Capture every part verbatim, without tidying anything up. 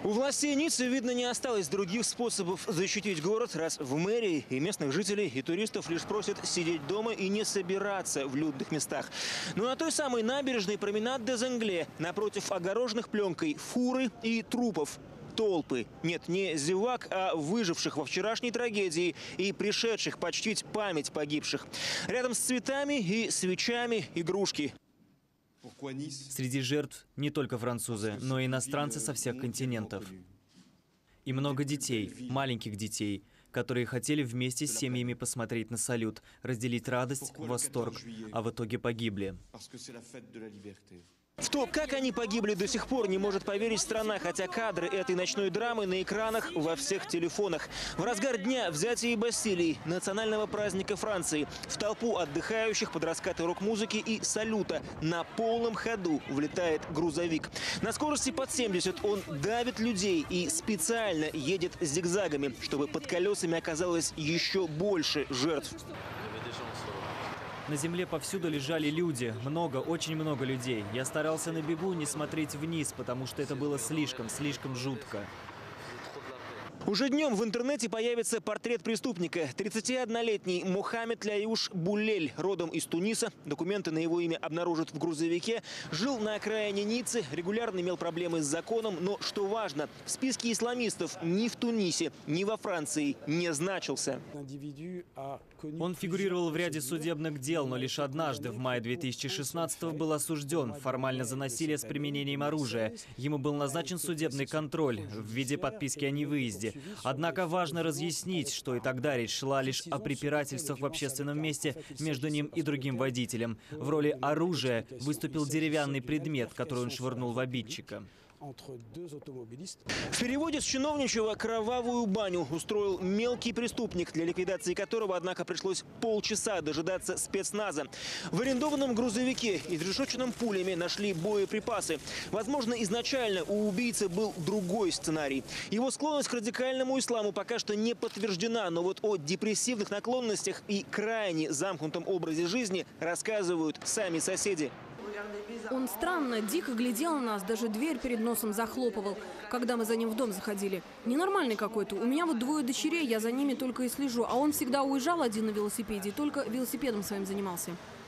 У властей Ниццы, видно, не осталось других способов защитить город, раз в мэрии и местных жителей, и туристов лишь просят сидеть дома и не собираться в людных местах. Но на той самой набережной променад де Зенгле, напротив огороженных пленкой фуры и трупов. Толпы. Нет, не зевак, а выживших во вчерашней трагедии и пришедших почтить память погибших. Рядом с цветами и свечами игрушки. Среди жертв не только французы, но и иностранцы со всех континентов. И много детей, маленьких детей, которые хотели вместе с семьями посмотреть на салют, разделить радость, восторг, а в итоге погибли. В то, как они погибли, до сих пор не может поверить страна, хотя кадры этой ночной драмы на экранах во всех телефонах. В разгар дня взятия Бастилии, национального праздника Франции, в толпу отдыхающих под раскаты рок-музыки и салюта на полном ходу влетает грузовик. На скорости под семьдесят он давит людей и специально едет зигзагами, чтобы под колесами оказалось еще больше жертв. На земле повсюду лежали люди. Много, очень много людей. Я старался на бегу не смотреть вниз, потому что это было слишком, слишком жутко. Уже днем в интернете появится портрет преступника. тридцатиоднолетний Мохаммед Ляюш Булель, родом из Туниса. Документы на его имя обнаружат в грузовике. Жил на окраине Ниццы, регулярно имел проблемы с законом. Но, что важно, в списке исламистов ни в Тунисе, ни во Франции не значился. Он фигурировал в ряде судебных дел, но лишь однажды, в мае две тысячи шестнадцатого, был осужден формально за насилие с применением оружия. Ему был назначен судебный контроль в виде подписки о невыезде. Однако важно разъяснить, что и тогда речь шла лишь о препирательствах в общественном месте между ним и другим водителем. В роли оружия выступил деревянный предмет, который он швырнул в обидчика. В переводе с чиновничьего «кровавую баню» устроил мелкий преступник, для ликвидации которого, однако, пришлось полчаса дожидаться спецназа. В арендованном грузовике, изрешеченном пулями, нашли боеприпасы. Возможно, изначально у убийцы был другой сценарий. Его склонность к радикальному исламу пока что не подтверждена, но вот о депрессивных наклонностях и крайне замкнутом образе жизни рассказывают сами соседи. Он странно, дико глядел на нас, даже дверь перед носом захлопывал, когда мы за ним в дом заходили. Ненормальный какой-то. У меня вот двое дочерей, я за ними только и слежу. А он всегда уезжал один на велосипеде и только велосипедом своим занимался.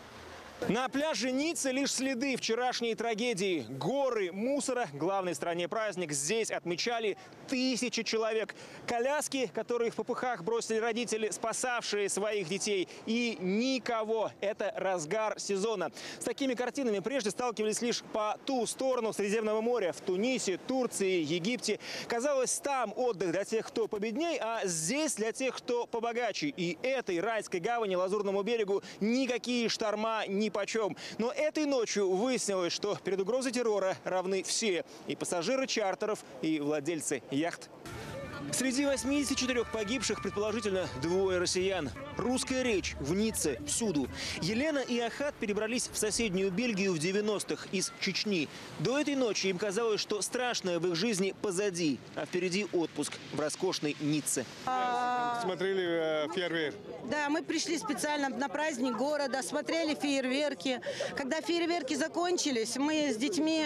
На пляже Ниццы лишь следы вчерашней трагедии. Горы мусора, главной стране праздник. Здесь отмечали тысячи человек. Коляски, которые в попыхах бросили родители, спасавшие своих детей. И никого. Это разгар сезона. С такими картинами прежде сталкивались лишь по ту сторону Средиземного моря. В Тунисе, Турции, Египте. Казалось, там отдых для тех, кто победней, а здесь для тех, кто побогаче. И этой райской гавани, Лазурному берегу, никакие шторма не нипочем. Но этой ночью выяснилось, что перед угрозой террора равны все. И пассажиры чартеров, и владельцы яхт. Среди восьмидесяти четырёх погибших, предположительно, двое россиян. Русская речь в Ницце всюду. Елена и Ахат перебрались в соседнюю Бельгию в девяностых из Чечни. До этой ночи им казалось, что страшное в их жизни позади, а впереди отпуск в роскошной Ницце. Смотрели э, фейерверк? Да, мы пришли специально на праздник города, смотрели фейерверки. Когда фейерверки закончились, мы с детьми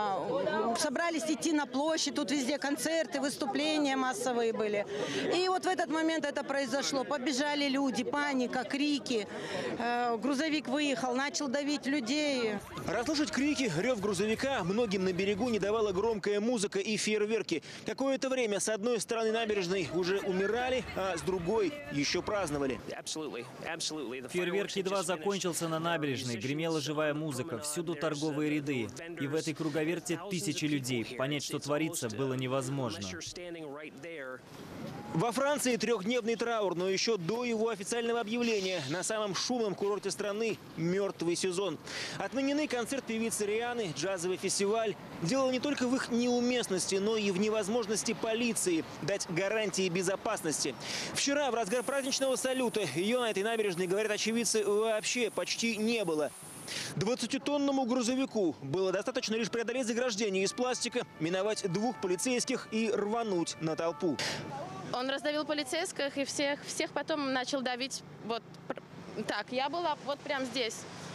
э, собрались идти на площадь. Тут везде концерты, выступления массовые были. И вот в этот момент это произошло. Побежали люди, паника, крики. Э, грузовик выехал, начал давить людей. Расслышать крики, рев грузовика многим на берегу не давала громкая музыка и фейерверки. Какое-то время с одной стороны набережной уже умирали, а с другой еще праздновали. Фейерверк едва закончился на набережной, гремела живая музыка, всюду торговые ряды. И в этой круговерте тысячи людей. Понять, что творится, было невозможно. Во Франции трехдневный траур, но еще до его официального объявления на самом шумном курорте страны мертвый сезон. Отменены концерт певицы Рианы, джазовый фестиваль. Дело не только в их неуместности, но и в невозможности полиции дать гарантии безопасности. Вчера, в разгар праздничного салюта, ее на этой набережной, говорят очевидцы, вообще почти не было. двадцатитонному грузовику было достаточно лишь преодолеть заграждение из пластика, миновать двух полицейских и рвануть на толпу. Он раздавил полицейских и всех, всех потом начал давить вот так. Я была вот прям здесь.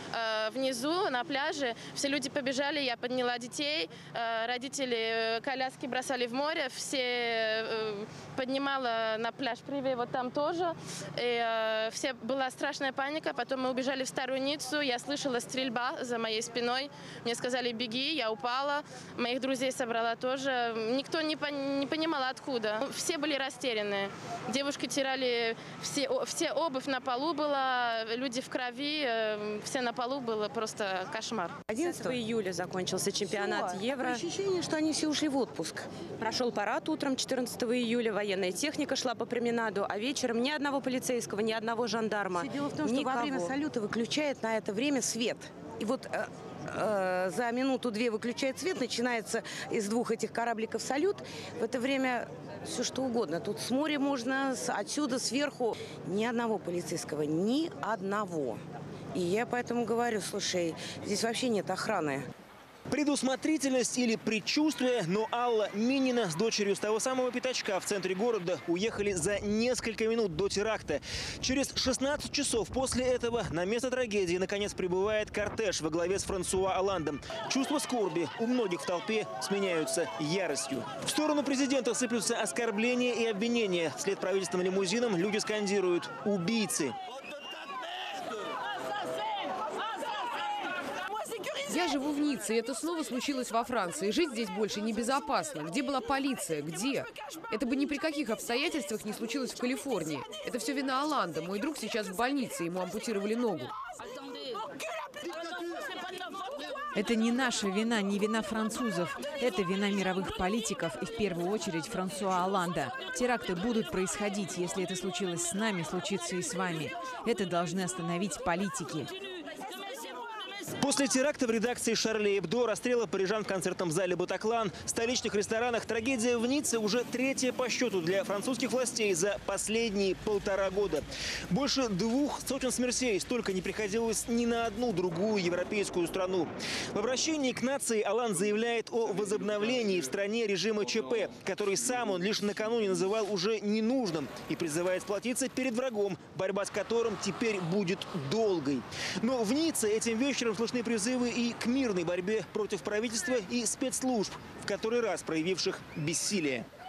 э, внизу на пляже. Все люди побежали, я подняла детей. Э, родители коляски бросали в море. Все э, поднимала на пляж Приве, вот там тоже. И, э, все, была страшная паника. Потом мы убежали в Старую Ниццу. Я слышала стрельба за моей спиной. Мне сказали, беги, я упала. Моих друзей собрала тоже. Никто не, не понимал, откуда. Все были растеряны. Девушки тирали все, все обувь на полу была, люди в крови, все на полу, было просто кошмар. одиннадцатого июля закончился чемпионат Все. Евро. Ощущение, что они все ушли в отпуск. Прошел парад утром четырнадцатого июля, военная техника шла по променаду, а вечером ни одного полицейского, ни одного жандарма. Все дело в том, что никого. во время салюта выключают на это время свет. И вот э, э, за минуту-две выключает свет, начинается из двух этих корабликов салют. В это время все что угодно. Тут с моря можно, с, отсюда, сверху. Ни одного полицейского, ни одного. И я поэтому говорю, слушай, здесь вообще нет охраны. Предусмотрительность или предчувствие, но Алла Минина с дочерью с того самого пятачка в центре города уехали за несколько минут до теракта. Через шестнадцать часов после этого на место трагедии наконец прибывает кортеж во главе с Франсуа Олландом. Чувства скорби у многих в толпе сменяются яростью. В сторону президента сыплются оскорбления и обвинения. Вслед правительственным лимузинам люди скандируют «убийцы». Я живу в Ницце, и это снова случилось во Франции. Жить здесь больше небезопасно. Где была полиция? Где? Это бы ни при каких обстоятельствах не случилось в Калифорнии. Это все вина Олланда. Мой друг сейчас в больнице, ему ампутировали ногу. Это не наша вина, не вина французов. Это вина мировых политиков и в первую очередь Франсуа Олланда. Теракты будут происходить. Если это случилось с нами, случится и с вами. Это должны остановить политики. После теракта в редакции «Шарли Эбдо», расстрела парижан в концертном зале «Батаклан», в столичных ресторанах, трагедия в Ницце уже третья по счету для французских властей за последние полтора года. Больше двух сотен смертей столько не приходилось ни на одну другую европейскую страну. В обращении к нации Олланд заявляет о возобновлении в стране режима ЧП, который сам он лишь накануне называл уже ненужным, и призывает сплотиться перед врагом, борьба с которым теперь будет долгой. Но в Ницце этим вечером слышны призывы и к мирной борьбе против правительства и спецслужб, в который раз проявивших бессилие.